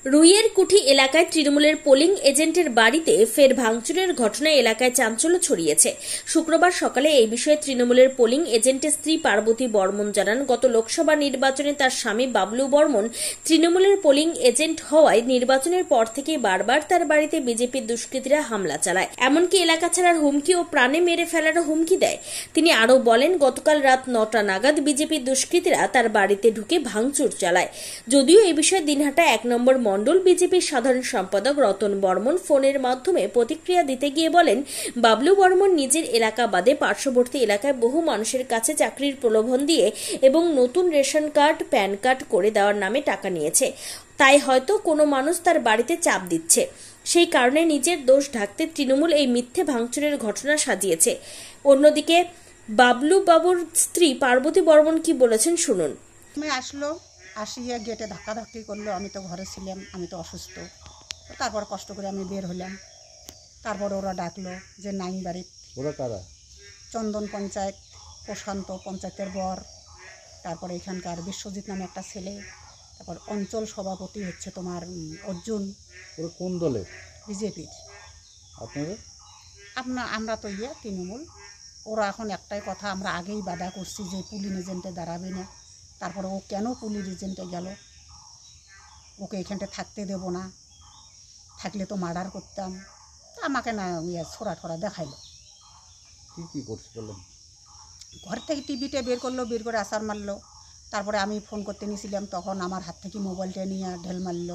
রুইয়ের কুঠি এলাকায় তৃণমূলের পোলিং এজেন্টের বাড়িতে ফের ভাঙচুরের ঘটনায় এলাকায় চাঞ্চল্য ছড়িয়েছে। শুক্রবার সকালে এই বিষয়ে তৃণমূলের পোলিং এজেন্টের স্ত্রী পার্বতী বর্মন জানান, গত লোকসভা নির্বাচনে তার স্বামী বাবলু বর্মন তৃণমূলের পোলিং এজেন্ট হওয়ায় নির্বাচনের পর থেকে বারবার তার বাড়িতে বিজেপির দুষ্কৃতীরা হামলা চালায়, এমনকি এলাকা ছাড়ার হুমকি ও প্রাণে মেরে ফেলারও হুমকি দেয়। তিনি আরও বলেন, গতকাল রাত ৯টা নাগাদ বিজেপির দুষ্কৃতীরা তার বাড়িতে ঢুকে ভাঙচুর চালায়। যদিও এই বিষয়ে দিনহাটা ১ নম্বর মণ্ডল বিজেপির সাধারণ সম্পাদক রতন বর্মন ফোনের মাধ্যমে প্রতিক্রিয়া দিতে গিয়ে বলেন, বাবলু বর্মন নিজের এলাকা বাদে পার্শ্ববর্তী এলাকায় বহু মানুষের কাছে চাকরির প্রলোভন দিয়ে এবং নতুন রেশন কার্ড, প্যান কার্ড করে দেওয়ার নামে টাকা নিয়েছে। তাই হয়তো কোনো মানুষ তার বাড়িতে চাপ দিচ্ছে, সেই কারণে নিজের দোষ ঢাকতে তৃণমূল এই মিথ্যে ভাঙচুরের ঘটনা সাজিয়েছে। অন্যদিকে বাবলু বাবুর স্ত্রী পার্বতী বর্মন কি বলেছেন শুনুন। আসিয়া গেটে ধাক্কাধাক্কি করলো, আমি তো ঘরে ছিলাম, আমি তো অসুস্থ। তারপর কষ্ট করে আমি বের হলাম। তারপর ওরা ডাকলো যে নাইন বাড়ি। ওরা কারা? চন্দন পঞ্চায়েত, প্রশান্ত পঞ্চায়েতের বর, তারপরে এখানকার বিশ্বজিৎ নামে একটা ছেলে, তারপর অঞ্চল সভাপতি হচ্ছে তোমার অর্জুন। ওরা কোন দলের? বিজেপির। আপনারা? আমরা তো তৃণমূল। ওরা এখন একটাই কথা, আমরা আগেই বাধা করছি যে পুলিং এজেন্টে দাঁড়াবে না। তারপরে ও কেন পুলিশ এজেন্টে গেল? ওকে এখানটা থাকতে দেব না, থাকলে তো মার্ডার করতাম। আমাকে না ছোড়া ঠোরা দেখাইলো। কি করছে বলেন? ঘর থেকে টিভিতে বের করলো, বের করে আসার মারলো। তারপরে আমি ফোন করতে নিয়েছিলাম, তখন আমার হাত থেকে মোবাইলটা নিয়ে ঢেল মারলো,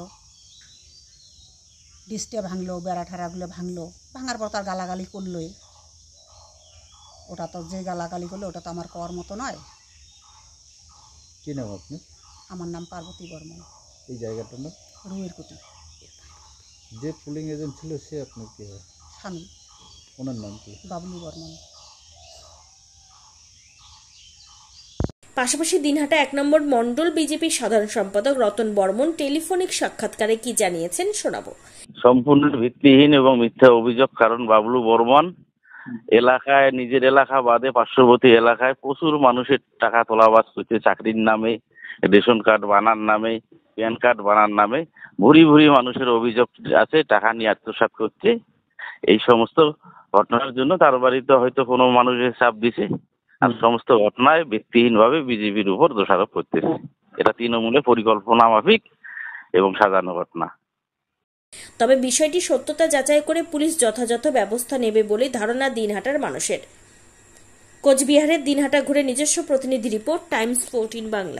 ডিসটে ভাঙলো, বেড়া ঠেড়াগুলো ভাঙলো। ভাঙার পর তার গালাগালি করলোই। ওটা তো যে গালাগালি করলো ওটা তো আমার করার মতো নয়। কি নাম আপনি? আমার নাম পার্বতী বর্মন। এই জায়গাটার নাম? রুইয়ের কুঠি। যে পুলিং এজেন্ট ছিল সে আপনার কি হয়? স্বামী। ওনার নাম কি? বাবলু বর্মন। পাশাপাশি দিনহাটা ১ নম্বর মণ্ডল বিজেপির সাধারণ সম্পাদক রতন বর্মন টেলিফোনিক সাক্ষাৎকারে কি জানিয়েছেন শোনাবো। সম্পূর্ণ ভিত্তিহীন এবং মিথ্যা অভিযোগ। কারণ বাবলু বর্মন এলাকায়, নিজের এলাকা বাদে পার্শ্ববর্তী এলাকায় প্রচুর মানুষের টাকা তোলাবাজ করছে, চাকরির নামে, রেশন কার্ড বানার নামে, প্যান কার্ড বানার নামে ভুরি ভুরি মানুষের অভিযোগ আছে, টাকা নিয়ে আত্মসাৎ করছে। এই সমস্ত ঘটনার জন্য তার বাড়িতে হয়তো কোনো মানুষের চাপ দিছে, আর সমস্ত ঘটনায় ব্যক্তিহীনভাবে বিজেপির উপর দোষারোপ করতেছে। এটা তৃণমূলের পরিকল্পনা মাফিক এবং সাজানো ঘটনা। তবে বিষয়টি সত্যতা যাচাই করে পুলিশ যথাযথ ব্যবস্থা নেবে বলে ধারণা দিনহাটার মানুষের। কোচবিহারের দিনহাটা ঘুরে নিজস্ব প্রতিনিধি রিপোর্ট, টাইমস 14 বাংলা।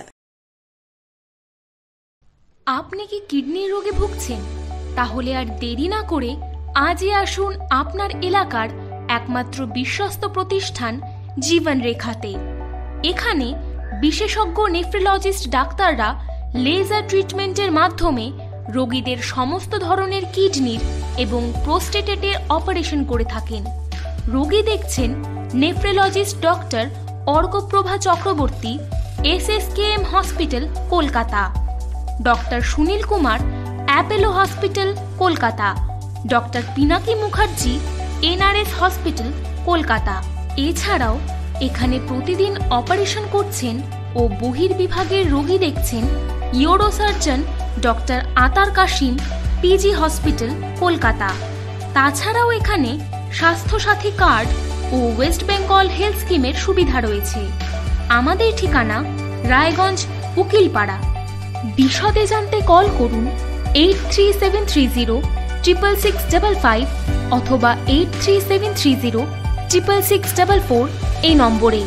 আপনি কি কিডনি রোগে ভুগছেন? তাহলে আর দেরি না করে আজই আসুন আপনার এলাকার একমাত্র বিশ্বস্ত প্রতিষ্ঠান জীবন রেখাতে। এখানে বিশেষজ্ঞ নেফ্রোলজিস্ট ডাক্তাররা লেজার ট্রিটমেন্টের মাধ্যমে রোগীদের সমস্ত ধরনের কিডনির এবং প্রোস্টেটের অপারেশন করে থাকেন। রোগী দেখছেন nephrologist doctor Arkaprava Chakraborty, SSKM hospital, Kolkata. Doctor Sunil Kumar, Apollo hospital, Kolkata. Doctor Pinaki Mukherjee, NRS hospital, Kolkata. এছাড়াও এখানে প্রতিদিন অপারেশন করছেন ও বহির্বিভাগের রোগী দেখছেন ইউরোসার্জন ডক্টর আতার কাশিম, PG হসপিটাল, কলকাতা। তাছাড়াও এখানে স্বাস্থ্যসাথী কার্ড ও ওয়েস্ট বেঙ্গল হেলথ স্কিমের সুবিধা রয়েছে। আমাদের ঠিকানা রায়গঞ্জ, উকিলপাড়া। বিশদে জানতে কল করুন 8373066655 অথবা 8373066644 এই নম্বরে।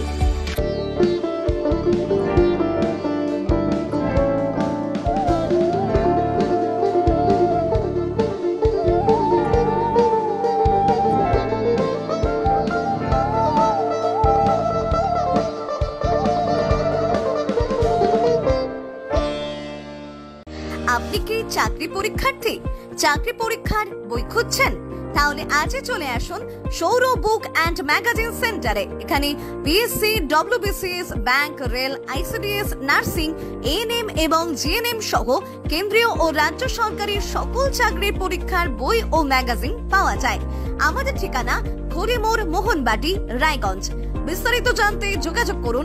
আপনি কি চাকরি পরীক্ষার্থী? চাকরি পরীক্ষার বই খুঁজছেন? তাহলে আজই চলে আসুন সৌর বুক অ্যান্ড ম্যাগাজিন সেন্টারে। এখানে BSc, WBCS, bank, rail, ICDS, nursing, ANM এবং GNM সহ কেন্দ্রীয় ও রাজ্য সরকারের সকল চাকরির পরীক্ষার বই ও ম্যাগাজিন পাওয়া যায়। আমাদের ঠিকানা হরিমোড়, মোহনবাটি, রায়গঞ্জ। বিস্তারিত জানতে যোগাযোগ করুন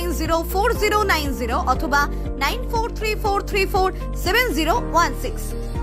9002904090 অথবা 9434347016।